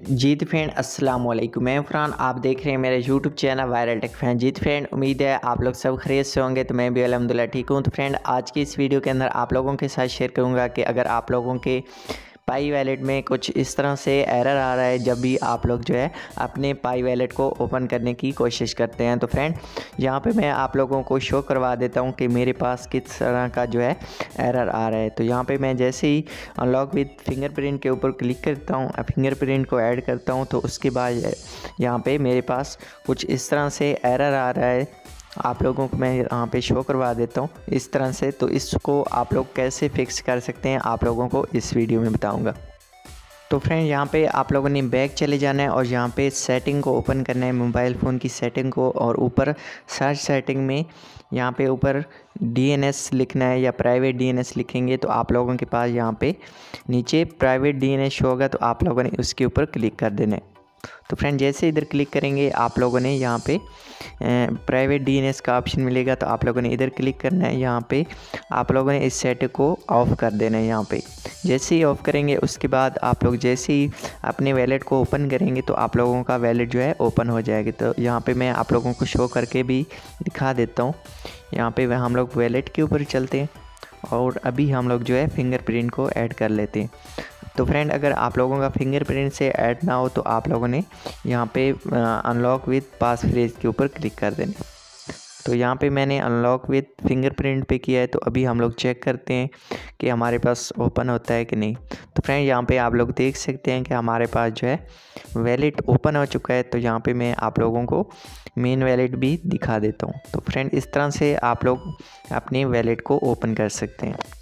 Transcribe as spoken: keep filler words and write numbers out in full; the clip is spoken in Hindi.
जी तो फ्रेंड अस्सलाम वालेकुम, मैं फरहान। आप देख रहे हैं मेरे YouTube channel viral tech fan. जी तो फ्रेंड, उम्मीद है आप लोग सब खैरियत से होंगे। तो मैं भी अल्हम्दुलिल्लाह ठीक हूँ। तो फ्रेंड, आज की इस वीडियो के अंदर आप लोगों के साथ शेयर करूँगा कि अगर आप लोगों के पाई वैलेट में कुछ इस तरह से एरर आ रहा है जब भी आप लोग जो है अपने पाई वैलेट को ओपन करने की कोशिश करते हैं, तो फ्रेंड यहाँ पे मैं आप लोगों को शो करवा देता हूँ कि मेरे पास किस तरह का जो है एरर आ रहा है। तो यहाँ पे मैं जैसे ही अनलॉक विद फिंगरप्रिंट के ऊपर क्लिक करता हूँ, फिंगरप्रिंट को ऐड करता हूँ, तो उसके बाद यहाँ पे मेरे पास कुछ इस तरह से एरर आ रहा है। आप लोगों को मैं यहाँ पे शो करवा देता हूँ इस तरह से। तो इसको आप लोग कैसे फिक्स कर सकते हैं आप लोगों को इस वीडियो में बताऊँगा। तो फ्रेंड, यहाँ पे आप लोगों ने बैक चले जाना है और यहाँ पे सेटिंग को ओपन करना है, मोबाइल फ़ोन की सेटिंग को, और ऊपर सर्च सेटिंग में यहाँ पे ऊपर डी एन एस लिखना है या प्राइवेट डी एन एस लिखेंगे तो आप लोगों के पास यहाँ पे नीचे private D N S show होगा, तो आप लोगों ने उसके ऊपर क्लिक कर देना है। तो फ्रेंड, जैसे इधर क्लिक करेंगे आप लोगों ने यहाँ पे प्राइवेट डी एन एस का ऑप्शन मिलेगा, तो आप लोगों ने इधर क्लिक करना है। यहाँ पे आप लोगों ने इस सेट को ऑफ़ कर देना है। यहाँ पे जैसे ही ऑफ़ करेंगे उसके बाद आप लोग जैसे ही अपने वैलेट को ओपन करेंगे तो आप लोगों का वैलेट जो है ओपन हो जाएगी। तो यहाँ पे मैं आप लोगों को शो करके भी दिखा देता हूँ। यहाँ पे हम लोग वैलेट के ऊपर चलते हैं और अभी हम लोग जो है फिंगरप्रिंट को ऐड कर लेते हैं। तो फ्रेंड, अगर आप लोगों का फिंगरप्रिंट से ऐड ना हो तो आप लोगों ने यहाँ पे अनलॉक विद पास फ्रेज के ऊपर क्लिक कर देना। तो यहाँ पे मैंने अनलॉक विद फिंगरप्रिंट पे किया है, तो अभी हम लोग चेक करते हैं कि हमारे पास ओपन होता है कि नहीं। तो फ्रेंड, यहाँ पे आप लोग देख सकते हैं कि हमारे पास जो है वैलेट ओपन हो चुका है। तो यहाँ पे मैं आप लोगों को मेन वैलेट भी दिखा देता हूँ। तो फ्रेंड, इस तरह से आप लोग अपने वैलेट को ओपन कर सकते हैं।